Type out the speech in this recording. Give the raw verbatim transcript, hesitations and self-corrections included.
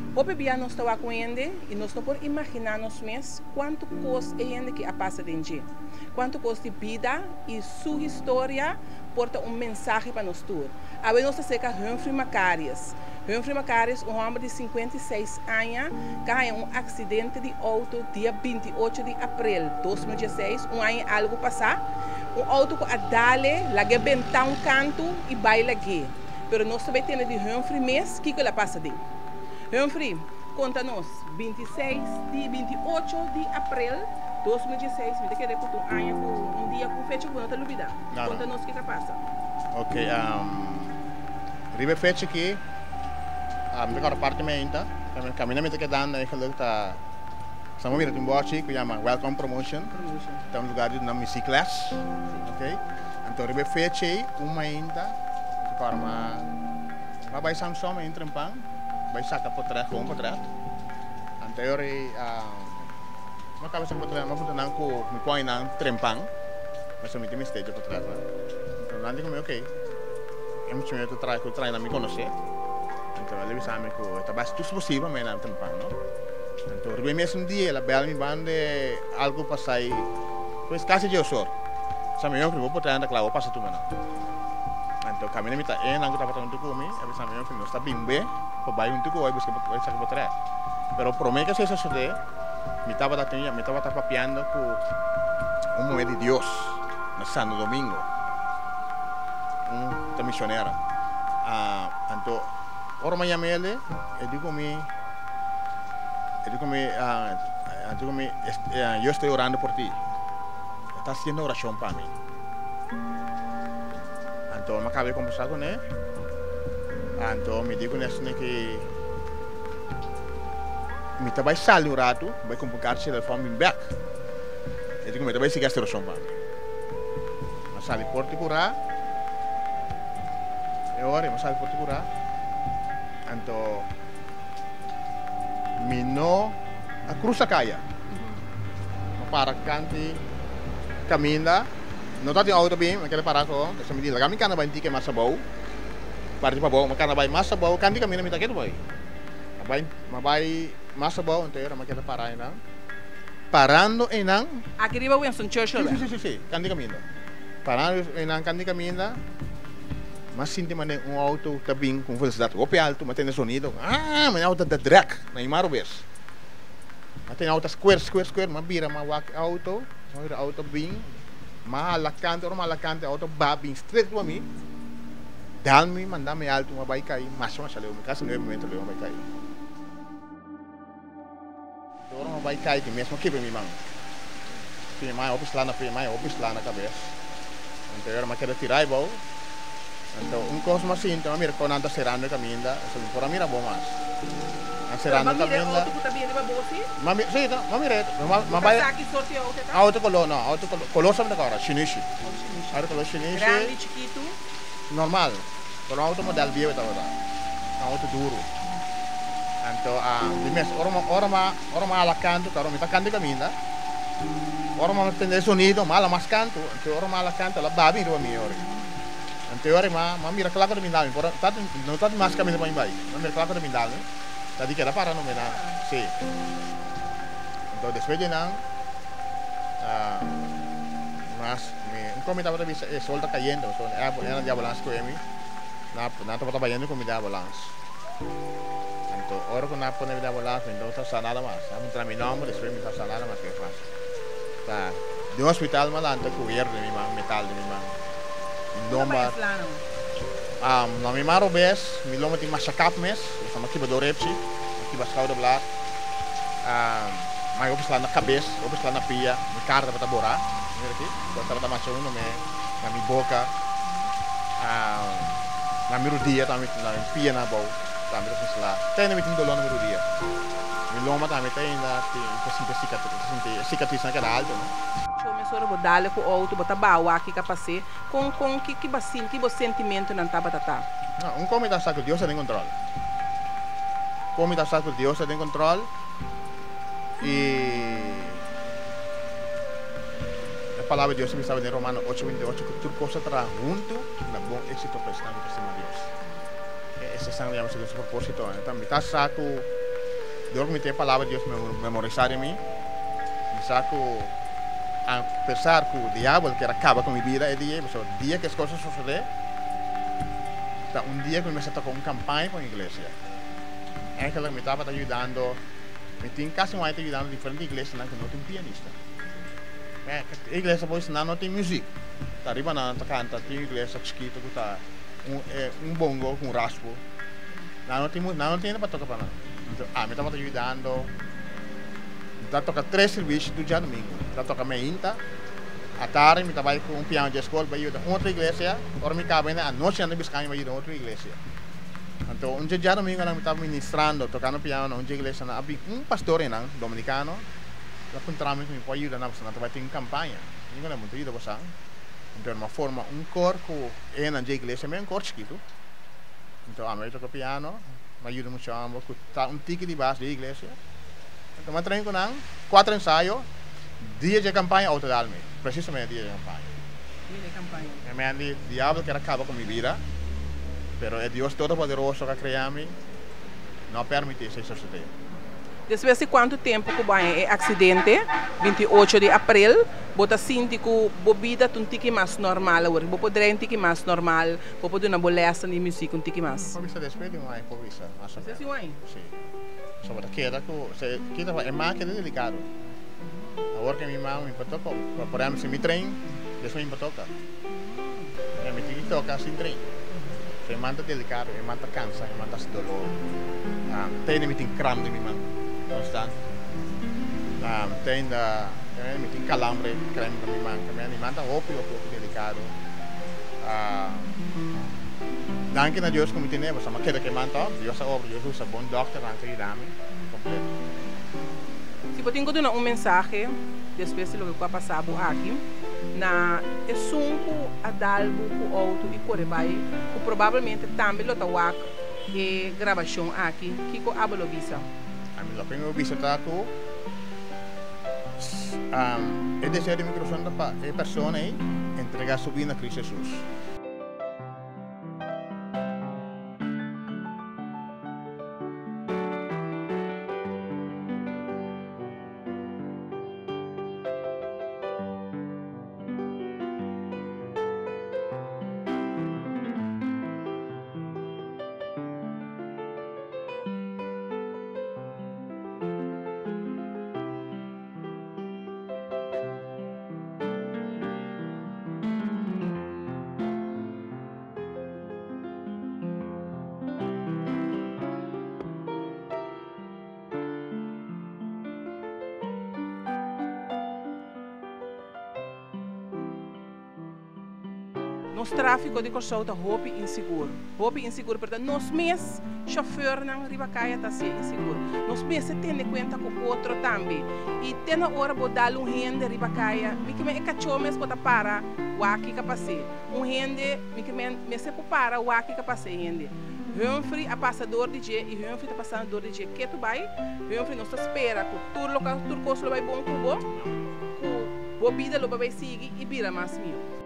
Hoje dia nós estamos com ele e nós não podemos imaginar nos mesmos quanto coisa é ele que passa dentro. Quanto coisa de vida e sua história porta um mensagem para nós todos. A nós seca Humphrey Macarius. Humphrey Macarius, um homem de cinquenta e seis anos, caiu em um acidente de auto dia vinte e oito de abril de dois mil e dezesseis, um ano algo passar. Um auto que a dale, lá que bentar um canto e baila aqui. Mas nós também temos de Humphrey mês, o que que ele passa de? Humphrey, conta-nos, vinte e seis de vinte e oito de abril de dois mil e dezesseis, me quer repetir um ano, um dia com fecha que não está olvidado. Conta-nos o que que passa. Ok, um, ribe fecha aqui, a minha apartamento, a caminhamento que dá, né, que está, estamos vendo um bote que chama Welcome Promotion, estamos no lugar de na bicicleta, ok? Então ribe fecha aí, uma ainda, de forma, mas vai Samsung entra em pão. Vai sacar por trás, com por trás. Anterior, uma cabeça por trás, mas por trás, me põe na trempang, mas eu me tenho stage por trás. Então, lá digo, ok, eu me chamo de trás, que o trás não me conhece. Então, ele sabe que está bastante possível, mas não trempang, não? Então, eu mesmo dia, ela bela me bande algo para sair, pois quase de eu sou. Sabe, eu que vou por trás, claro, vou passar tudo, não? Então, caminho me está em, não está para onde comi, eu sabe, eu que não está bem bem. Vai um tuco, vai buscar vai sacar para trás. Pero por mim que se isso de, me estava da tinha, me estava papiando com um momento de Deus, no Santo Domingo, um da missionária. Ah, então, ora manhã ele, eu digo me, eu digo me, ah, eu digo me, eu estou orando por ti. Está fazendo oração para mim. Então, eu acabei de conversar com ele. Então, me digo nessa que me trabalho sali um rato, vai complicar se ele for me back. Eu digo, me trabalho seguir esta oração para mim. Mas sali porte curar, eu oro, mas sali porte curar. Então, me não a cruza caia. Para canti caminha, não está de auto bem, mas quero parar com, deixa me dizer, kami cana vai que massa bom. Para de bawa, makana bay masa bawa, kandi kami na minta kita boy. Mabay, mabay masa bawa, então era makita parar enang. Parando enang. Aqui riba Winston Churchill. Sim, sim, sim, sim, kandi kami na. Parando enang kandi kami na. Mas sinti man um auto tabing com velocidade ope alto, mas tem sonido. Ah, mas auto da drag, na imaro bes. Mas tem auto square, square, square, mas bira mawak auto, mas auto bing, malakante, or malakante auto babing straight to me. Dal-me, mandar-me alto, uma vai cair, mas uma chaleu, me caso não é momento, uma vai cair. Agora uma vai cair, que mesmo aqui para mim, mano. Pinha mais, opis lá na pinha mais, opis lá na cabeça. Então, eu quero tirar e vou. Então, um cosmo assim, então, a mira, quando anda serando a caminho, por a mira, bom mais. A serando a caminho. Mas auto que também é bom, sim? Mas, sim, mas mira, mas vai... Aqui sorte auto, tá? Auto color, não, auto color, color sabe agora, chinichi. Auto color chinichi. Grande, chiquito. Normal, kalau auto model dia itu ada, auto duro. Então, ah, dimes orang orang orang malah canto, kalau minta canto kami ainda, orang malah tende sonido, malah mas canto, então orang malah canto, lah babi dua mior. Então, orang mah, mah mira kelak ada mindal, orang tadi, não tadi mas kami depan baik, mah mira kelak ada mindal, tadi kira para no mena, sim. Então, depois de nang, ah, mas como me estava vendo o sol está caindo, so é por ela de balanço com ele, na na estava trabalhando com me dá balanço. Então, hora que na põe me dá balanço, então está sanada mais. A mim também não, mas depois me está sanada mais que faz. Tá, de um hospital mas lá está coberto de mim, metal de mim. Lomba. Ah, na minha maro bes, me lomba tem mais chacap mes, sama aqui bador repsi, aqui bascau de blat. Ah, mas opis lá na cabeça, opis lá na pia, me carta para taborar. Aqui, quando macam uno me, na minha boca, ah, na minha rodilha também, na minha pia na boca, também assim lá. Tem na minha dolor na minha rodilha. Minha loma também tem ainda tem assim cicatriz, cicatriz naquela alta, né? Eu me soro bodale com auto, botar bawa aqui capacete, com com que que basin, que bo sentimento não tá batata. Não, um come da saco Deus tem controle. Come da saco Deus tem controle e a palavra de Deus me estava em Romanos oito, vinte e oito, que tudo coisa estará junto na bom êxito para estar no próximo Deus. Esse sangue é o seu propósito. Então, me está saco Devo meter a palavra de Deus memorizar em mim. E saco, apesar que o diabo que acaba com a minha vida, é dia, o dia que as coisas sucedem, tá, um dia que eu comecei a tocar uma campanha com a igreja. É que ela me estava ajudando, me tinha quase mais ajudando em diferentes igrejas, não, que não tem pianista. É, a igreja pois não, não tem música. Tá arriba na canta, tem igreja que escrito que tá um, é, um bongo com um raspo. Não, não tem não, não tem nada para tocar para nada. Então, ah, me estava ajudando. Tá toca três serviços do dia domingo. Tá toca meia à tarde me trabalho com um piano de escola para ir a outra igreja, ora me cabe a noite na Biscanha para ir a outra igreja. Então, um dia domingo eu estava ministrando, tocando piano, um dia igreja na um pastor não, dominicano, lá encontramos me pode ajudar na pessoa, vai ter uma campanha. Ninguém não é muito ido você. Então, uma forma um cor que é na igreja, é um cor chiquito. Então, a mim toca piano, me ajuda muito a tá um tique de base da igreja. Então, eu treino com quatro ensaios, dia de campanha, outra da alma. Precisamente dia de campanha. Dia de campanha. É meu diabo que acaba com minha vida, mas é Deus todo-poderoso que criou-me, não permite isso suceder. Depois de quanto tempo que vai é acidente, vinte e oito de abril, bota sinto que a vida é um tique mais normal, agora, vou poder um tique mais normal, vou poder uma bolesta de música um tique mais. Pode ser depois de um ano, pode ser. Você se vai? Sim. Sobre queda que queda é mais que delicado. Agora que minha mãe me toca, por exemplo, se me treino, depois me toca. Eu me tenho que tocar sem treino. Se manda delicado, eu manda cansa, eu manda dolor. Tem me tem crampo de minha mão, constante. Tem da, me tem calambre, creme de minha mão, também me manda ópio, ópio delicado. Danke a Deus que me tem, mas a maqueta que manda, Deus é obra, Deus usa bom doctor, anche di dame, completo. Se eu tenho que dar um mensagem, depois do que vai passar aqui, na é sunco a dalgo com outro e por aí, que provavelmente também lo tawak e gravação aqui, que co abalo visa. A mim, o que visa tá com é desejar de microfone para a pessoa aí entregar sua vida a Cristo Jesus. Nos tráfico de Corsou está roupa inseguro. Roupa inseguro, portanto, nós mesmos, chauffeur na Ribacaia está sendo inseguro. Nós mesmos temos conta com o outro também. E tem na hora de dar um rende Ribacaia, me que me cachorro mesmo para parar o aqui que passei. Um rende, me que me se para o aqui que passei rende. Humphrey a passador de dia e Humphrey está passador de dia. Que tu vai? Humphrey não espera que tudo local, tudo coisa vai bom com o bom, que o bebida lo vai seguir e vira mais mil.